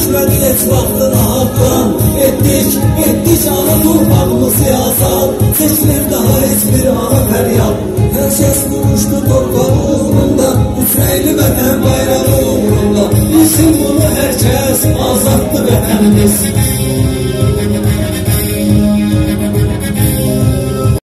düşmədik heç vaxtına haqlan. Etdik ana torpağımız siyasat. Seçilir daha heç bir ana fəryad. Hər kəs vuruşdu torpağı uğrunda, Üfrəyli vətən bayrağı uğrunda. Bilsin bunu hər kəs, azaddır vətənimiz.